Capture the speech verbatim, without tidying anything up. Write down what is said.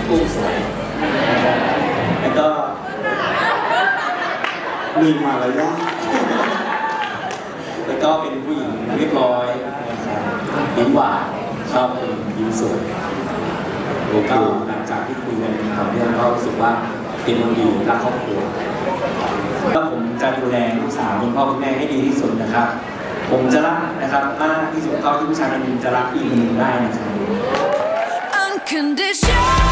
กุ้งสวยแล้วก็มีมารยาทแล้วก็เป็นผู้หญิงเรียบร้อยนะครับยิ้มหวานชอบคนยิ้มสวยแล้วก็หลังจากที่คุยกันต่อเนื่องก็รู้สึกว่าเป็นคนดีรักครอบครัวแล้วผมจะดูแลลูกสาวคุณพ่อคุณแม่ให้ดีที่สุดนะครับผมจะรักนะครับมากที่สุดเท่าที่ผู้ชายคนหนึ่งจะรักอีกคนหนึ่งได้นะครับ